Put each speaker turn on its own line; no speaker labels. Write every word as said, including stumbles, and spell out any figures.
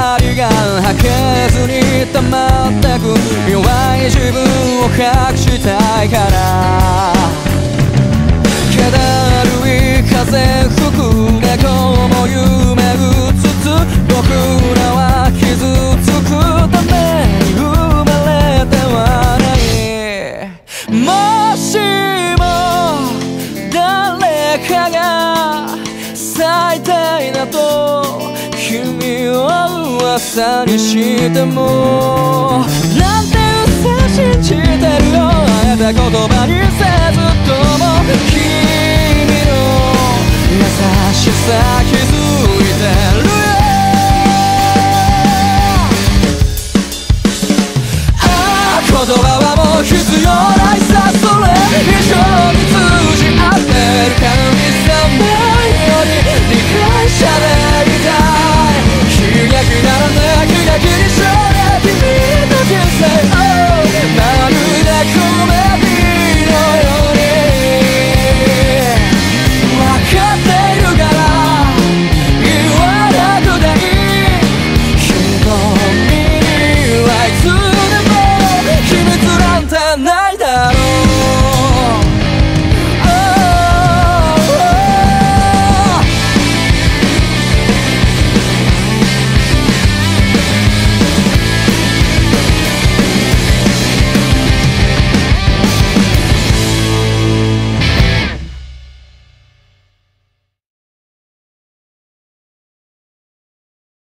りが吐けずに溜まってく弱い自分を隠したいから気だるい風吹く猫も夢うつつ僕らは傷つくために生まれてはないもしも誰かが最低だと君を噂にしてもなんて嘘信じてるよあえて言葉にせずとも君の優しさ気づいてる